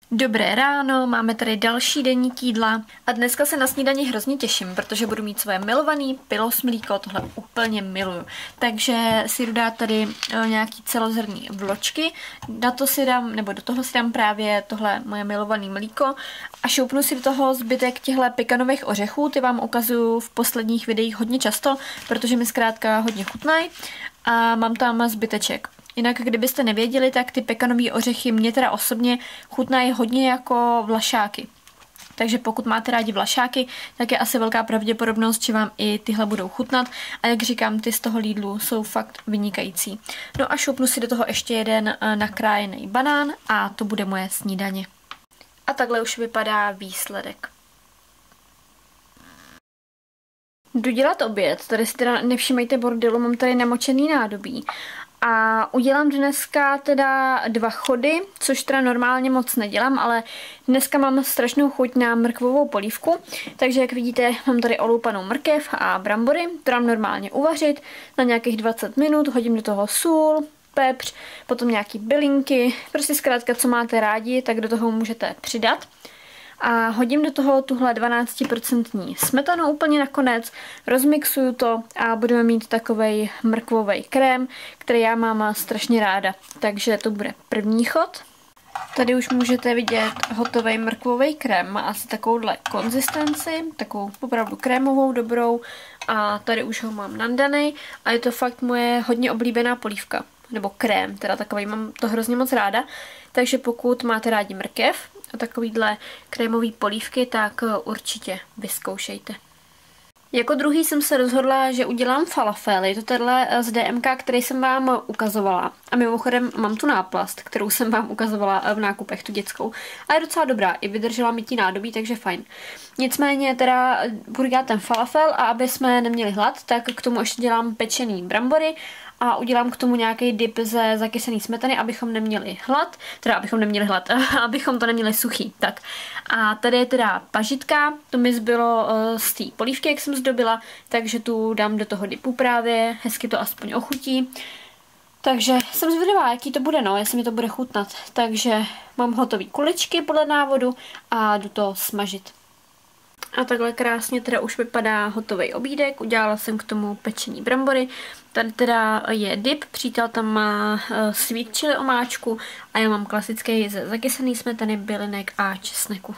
Dobré ráno, máme tady další denník jídla a dneska se na snídani hrozně těším, protože budu mít svoje milovaný Pilos mlíko, tohle úplně miluju. Takže si jdu dát tady nějaký celozrnný vločky, na to si dám, nebo do toho si dám právě tohle moje milované mlíko a šoupnu si do toho zbytek těchto pekanových ořechů, ty vám ukazuju v posledních videích hodně často, protože mi zkrátka hodně chutnají a mám tam zbyteček. Jinak, kdybyste nevěděli, tak ty pekanové ořechy mě teda osobně chutnají hodně jako vlašáky. Takže pokud máte rádi vlašáky, tak je asi velká pravděpodobnost, že vám i tyhle budou chutnat. A jak říkám, ty z toho Lidlu jsou fakt vynikající. No a šoupnu si do toho ještě jeden nakrájený banán a to bude moje snídaně. A takhle už vypadá výsledek. Jdu dělat oběd, tady si teda nevšimejte bordelu, mám tady namočený nádobí. A udělám dneska teda 2 chody, což teda normálně moc nedělám, ale dneska mám strašnou chuť na mrkvovou polívku, takže jak vidíte, mám tady oloupanou mrkev a brambory, to dám normálně uvařit na nějakých 20 minut, hodím do toho sůl, pepř, potom nějaký bylinky, prostě zkrátka, co máte rádi, tak do toho můžete přidat. A hodím do toho tuhle 12% smetanu úplně nakonec, rozmixuju to a budeme mít takovej mrkvový krém, který já mám strašně ráda. Takže to bude první chod. Tady už můžete vidět hotový mrkvový krém, má asi takovouhle konzistenci, takovou opravdu krémovou, dobrou a tady už ho mám nandaný a je to fakt moje hodně oblíbená polívka. Nebo krém, teda takový, mám to hrozně moc ráda, takže pokud máte rádi mrkev a takovýhle krémový polívky, tak určitě vyzkoušejte. Jako druhý jsem se rozhodla, že udělám falafel, je to tenhle z DMK, který jsem vám ukazovala. A mimochodem mám tu náplast, kterou jsem vám ukazovala v nákupech, tu dětskou. A je docela dobrá, i vydržela mi tí nádobí, takže fajn. Nicméně teda budu dělat ten falafel a aby jsme neměli hlad, tak k tomu ještě dělám pečený brambory a udělám k tomu nějaký dip ze zakysaný smetany, abychom neměli hlad, abychom to neměli suchý. Tak. A tady je teda pažitka, to mi zbylo z té polívky, jak jsem zdobila, takže tu dám do toho dipu právě, hezky to aspoň ochutí. Takže jsem zvědavá, jaký to bude, no, jestli mi to bude chutnat. Takže mám hotový kuličky podle návodu a jdu to smažit. A takhle krásně teda už vypadá hotový obídek, udělala jsem k tomu pečení brambory. Tady teda je dip, přítel tam má sweet chili omáčku a já mám klasický ze zakysaný smetany, bylinek a česneku.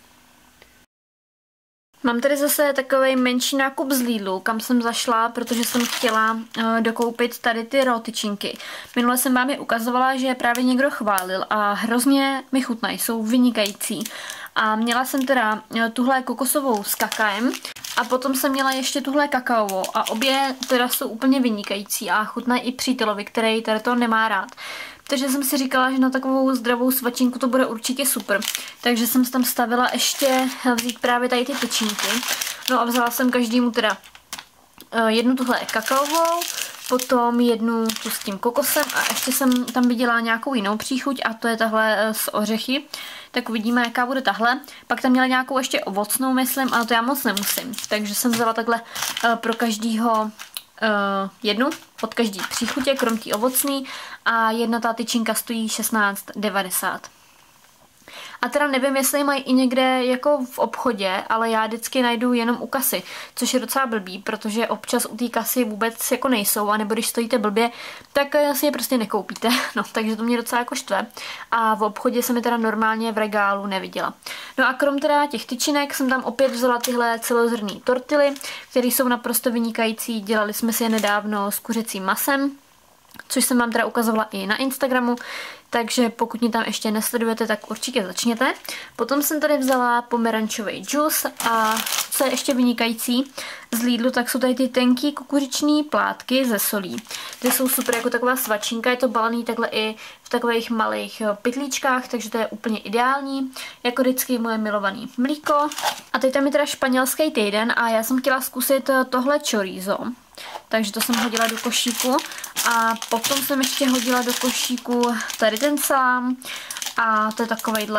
Mám tady zase takový menší nákup z Lidlu, kam jsem zašla, protože jsem chtěla dokoupit tady ty rotyčinky. Minule jsem vám je ukazovala, že je právě někdo chválil a hrozně mi chutnají, jsou vynikající. A měla jsem teda tuhle kokosovou s kakaem a potom jsem měla ještě tuhle kakaovou a obě teda jsou úplně vynikající a chutnají i přítelovi, který tady to nemá rád. Takže jsem si říkala, že na takovou zdravou svačinku to bude určitě super. Takže jsem tam stavila ještě vzít právě tady ty tyčinky. No a vzala jsem každému teda jednu tuhle kakaovou, potom jednu tu s tím kokosem a ještě jsem tam viděla nějakou jinou příchuť a to je tahle s ořechy. Tak uvidíme, jaká bude tahle. Pak tam měla nějakou ještě ovocnou, myslím, ale to já moc nemusím. Takže jsem vzala takhle pro každýho jednu od každý příchutě, krom té ovocný a jedna ta tyčinka stojí 16,90. A teda nevím, jestli mají i někde jako v obchodě, ale já vždycky najdu jenom u kasy, což je docela blbý, protože občas u té kasy vůbec jako nejsou, a nebo když stojíte blbě, tak si je prostě nekoupíte. No, takže to mě docela jako štve. A v obchodě jsem je teda normálně v regálu neviděla. No a krom teda těch tyčinek jsem tam opět vzala tyhle celozrnný tortily, které jsou naprosto vynikající. Dělali jsme si je nedávno s kuřecím masem, což jsem vám teda ukazovala i na Instagramu, takže pokud mě tam ještě nesledujete, tak určitě začněte. Potom jsem tady vzala pomerančový džus a co je ještě vynikající z Lidlu, tak jsou tady ty tenký kukuřiční plátky ze solí. Ty jsou super jako taková svačinka, je to balený takhle i v takových malých pytlíčkách, takže to je úplně ideální. Jako vždycky moje milované mlíko. A teď tam je teda španělský týden a já jsem chtěla zkusit tohle chorizo. Takže to jsem hodila do košíku a potom jsem ještě hodila do košíku tady ten sám a to je takovejhle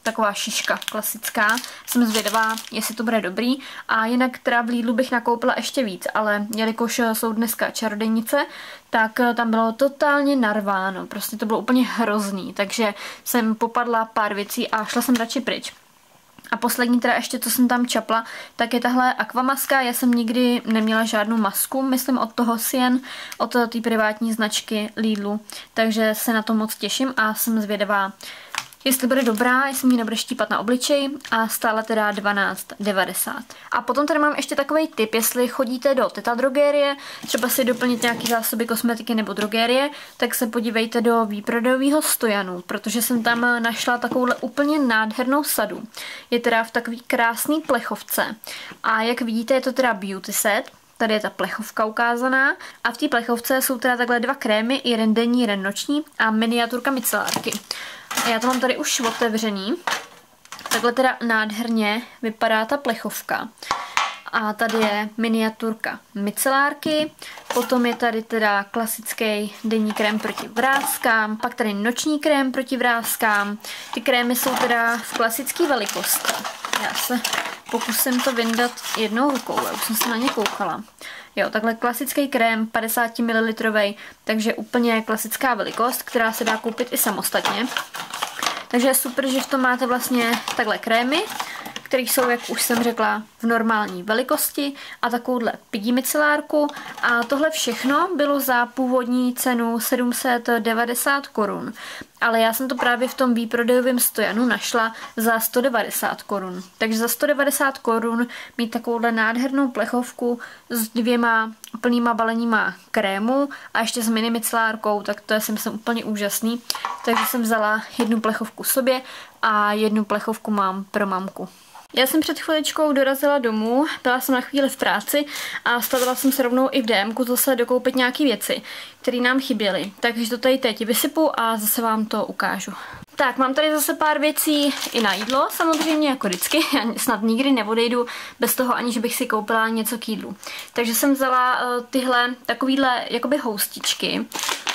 taková šiška klasická. Jsem zvědavá, jestli to bude dobrý. A jinak teda v Lidlu bych nakoupila ještě víc, ale jelikož jsou dneska čarodějnice, tak tam bylo totálně narváno. Prostě to bylo úplně hrozný, takže jsem popadla pár věcí a šla jsem radši pryč. A poslední teda ještě, co jsem tam čapla, tak je tahle akvamaska. Já jsem nikdy neměla žádnou masku, myslím od toho Sien, od té privátní značky Lidlu, takže se na to moc těším a jsem zvědavá, jestli bude dobrá, jestli mi nebude štípat na obličej a stále teda 12,90. A potom tady mám ještě takový tip, jestli chodíte do Teta drogérie, třeba si doplnit nějaké zásoby kosmetiky nebo drogérie, tak se podívejte do výprodejového stojanu, protože jsem tam našla takovouhle úplně nádhernou sadu. Je teda v takový krásný plechovce a jak vidíte, je to teda beauty set. Tady je ta plechovka ukázaná a v té plechovce jsou teda takhle 2 krémy, jeden denní, jeden noční a miniaturka micelárky. A já to mám tady už otevřený. Takhle teda nádherně vypadá ta plechovka. A tady je miniaturka micelárky, potom je tady teda klasický denní krém proti vráskám, pak tady noční krém proti vráskám. Ty krémy jsou teda v klasické velikosti. Já se pokusím to vyndat jednou rukou, já už jsem se na ně koukala. Jo, takhle klasický krém, 50 ml, takže úplně klasická velikost, která se dá koupit i samostatně. Takže je super, že v tom máte vlastně takhle krémy, které jsou, jak už jsem řekla, v normální velikosti a takovouhle piggy micelárku. A tohle všechno bylo za původní cenu 790 korun. Ale já jsem to právě v tom výprodejovém stojanu našla za 190 korun. Takže za 190 korun mít takovouhle nádhernou plechovku s 2 plnýma baleníma krému a ještě s mini micelárkou, tak to je si myslím úplně úžasný. Takže jsem vzala 1 plechovku sobě a 1 plechovku mám pro mamku. Já jsem před chviličkou dorazila domů, byla jsem na chvíli v práci a stavila jsem se rovnou i v DMku zase dokoupit nějaké věci, které nám chyběly. Takže to tady teď vysypu a zase vám to ukážu. Tak, mám tady zase pár věcí i na jídlo, samozřejmě jako vždycky. Já snad nikdy neodejdu bez toho, aniž bych si koupila něco k jídlu. Takže jsem vzala tyhle takovýhle jakoby houstičky.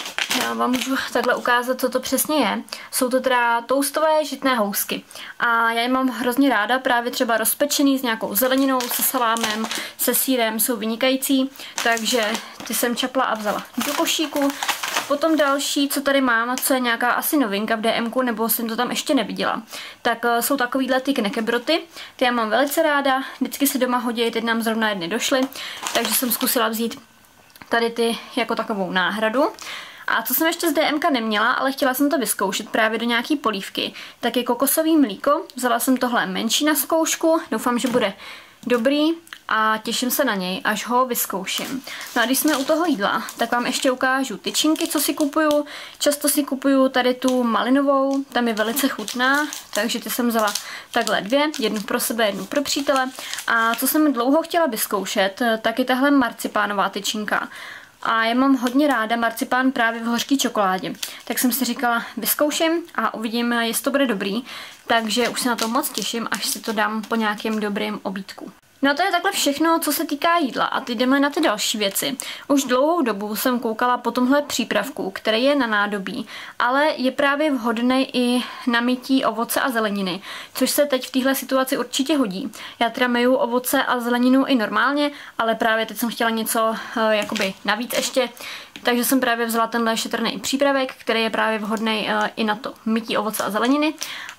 Já vám můžu takhle ukázat, co to přesně je. Jsou to teda toastové žitné housky. A já je mám hrozně ráda, právě třeba rozpečený s nějakou zeleninou, se salámem, se sýrem, jsou vynikající. Takže ty jsem čapla a vzala do košíku. Potom další, co tady mám, co je nějaká asi novinka v DMku, nebo jsem to tam ještě neviděla, tak jsou takovýhle ty knekebroty. Ty já mám velice ráda, vždycky se doma hodí, teď nám zrovna jedny došly, takže jsem zkusila vzít tady ty jako takovou náhradu. A co jsem ještě z DMka neměla, ale chtěla jsem to vyzkoušet právě do nějaký polívky, tak je kokosový mlíko. Vzala jsem tohle menší na zkoušku, doufám, že bude dobrý a těším se na něj, až ho vyzkouším. No a když jsme u toho jídla, tak vám ještě ukážu tyčinky, co si kupuju. Často si kupuju tady tu malinovou, tam je velice chutná, takže ty jsem vzala takhle 2, 1 pro sebe, 1 pro přítele. A co jsem dlouho chtěla vyzkoušet, tak je tahle marcipánová tyčinka. A já mám hodně ráda marcipán právě v hořký čokoládě. Tak jsem si říkala, vyzkouším a uvidím, jestli to bude dobrý. Takže už se na to moc těším, až si to dám po nějakém dobrém obídku. No to je takhle všechno, co se týká jídla a teď jdeme na ty další věci. Už dlouhou dobu jsem koukala po tomhle přípravku, který je na nádobí, ale je právě vhodný i na mytí ovoce a zeleniny, což se teď v téhle situaci určitě hodí. Já teda myju ovoce a zeleninu i normálně, ale právě teď jsem chtěla něco jakoby navíc ještě, takže jsem právě vzala tenhle šetrný přípravek, který je právě vhodný i na to mytí ovoce a zeleniny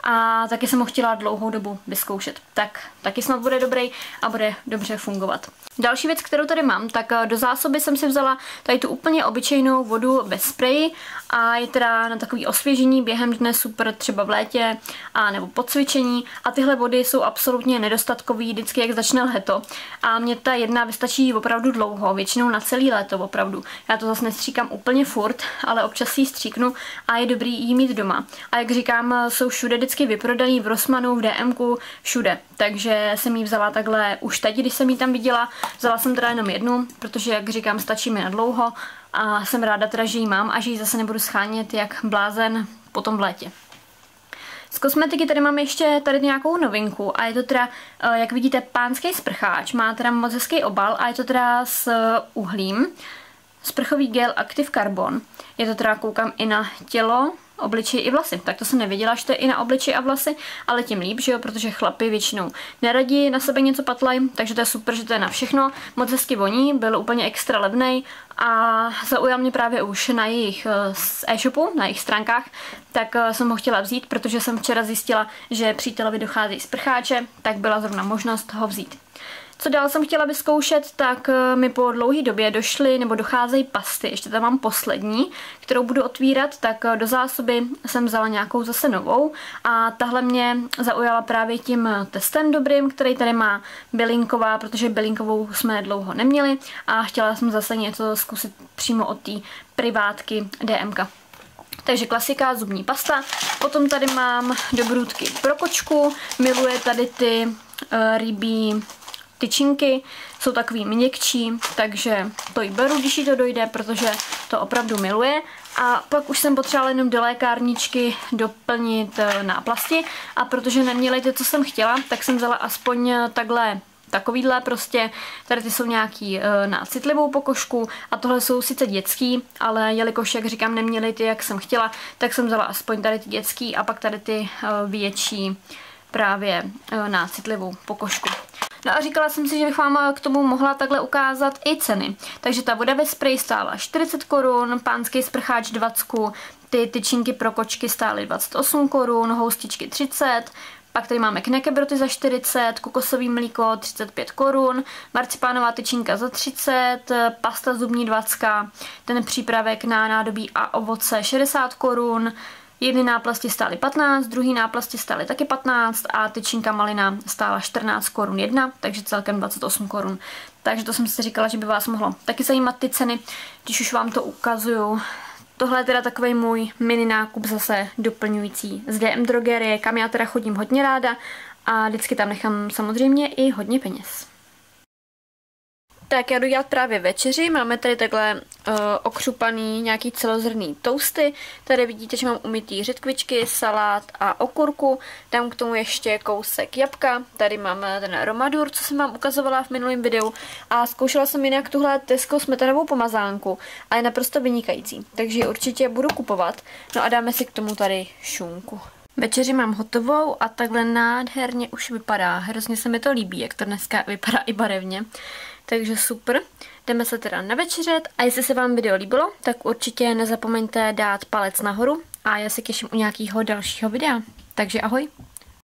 a taky jsem ho chtěla dlouhou dobu vyzkoušet. Tak taky snad bude dobrý a bude dobře fungovat. Další věc, kterou tady mám, tak do zásoby jsem si vzala tady tu úplně obyčejnou vodu bez spreji a je teda na takový osvěžení během dne super třeba v létě a nebo po cvičení a tyhle vody jsou absolutně nedostatkový vždycky, jak začne léto a mě ta jedna vystačí opravdu dlouho, většinou na celý léto opravdu. Já to zase nestříkám úplně furt, ale občas si ji stříknu a je dobrý jí mít doma. A jak říkám, jsou všude vždycky vyprodaný v Rossmanu, v DMku, všude. Takže jsem ji vzala takhle už teď, když jsem ji tam viděla. Vzala jsem teda jenom 1, protože, jak říkám, stačí mi na dlouho a jsem ráda teda, že ji mám a že ji zase nebudu schánět jak blázen potom v létě. Z kosmetiky tady mám ještě tady nějakou novinku a je to teda, jak vidíte, pánský sprcháč. Má teda moc hezký obal a je to teda s uhlím. Sprchový gel Active Carbon. Je to teda, koukám, i na tělo obličeji i vlasy. Tak to jsem nevěděla, že to je i na obličeji a vlasy, ale tím líp, že jo, protože chlapi většinou neradí na sebe něco patlají, takže to je super, že to je na všechno. Moc hezky voní, byl úplně extra levnej a zaujal mě právě už na jejich e-shopu, na jejich stránkách, tak jsem ho chtěla vzít, protože jsem včera zjistila, že přítelovi dochází sprcháče, tak byla zrovna možnost ho vzít. Co dál jsem chtěla vyzkoušet, tak mi po dlouhé době došly nebo docházejí pasty. Ještě tam mám poslední, kterou budu otvírat, tak do zásoby jsem vzala nějakou zase novou a tahle mě zaujala právě tím testem dobrým, který tady má bylinková, protože bylinkovou jsme dlouho neměli a chtěla jsem zase něco zkusit přímo od té privátky DMK. Takže klasika, zubní pasta. Potom tady mám dobrůdky pro kočku, miluje tady ty rybí tyčinky, jsou takový měkčí, takže to jí beru, když jí to dojde, protože to opravdu miluje. A pak už jsem potřebovala jenom do lékárničky doplnit náplasti a protože neměly ty, co jsem chtěla, tak jsem vzala aspoň takovýhle prostě, tady ty jsou nějaký na citlivou pokožku a tohle jsou sice dětský, ale jelikož, jak říkám, neměly ty, jak jsem chtěla, tak jsem vzala aspoň tady ty dětský a pak tady ty větší právě na citlivou pokožku. No a říkala jsem si, že bych vám k tomu mohla takhle ukázat i ceny. Takže ta voda ve spreji stála 40 korun, pánský sprcháč 20, ty tyčinky pro kočky stály 28 korun, houstičky 30, pak tady máme knekebroty za 40, kokosový mlíko 35 korun, marcipánová tyčinka za 30, pasta zubní 20, ten přípravek na nádobí a ovoce 60 korun, jedny náplasti stály 15, druhý náplasti stály taky 15 a tyčinka malina stála 14 korun jedna, takže celkem 28 korun. Takže to jsem si říkala, že by vás mohlo taky zajímat ty ceny, když už vám to ukazuju. Tohle je teda takový můj mini nákup zase doplňující z DM drogerie, kam já teda chodím hodně ráda a vždycky tam nechám samozřejmě i hodně peněz. Tak já jdu dělat právě večeři, máme tady takhle okřupaný nějaký celozrnný toasty, tady vidíte, že mám umytý řetkvičky, salát a okurku, dám k tomu ještě kousek jabka, tady máme ten romadur, co jsem vám ukazovala v minulém videu a zkoušela jsem jinak tuhle Tesco smetanovou pomazánku a je naprosto vynikající, takže ji určitě budu kupovat, no a dáme si k tomu tady šunku. Večeři mám hotovou a takhle nádherně už vypadá, hrozně se mi to líbí, jak to dneska vypadá i barevně. Takže super, jdeme se teda navečeřet a jestli se vám video líbilo, tak určitě nezapomeňte dát palec nahoru a já se těším u nějakého dalšího videa. Takže ahoj!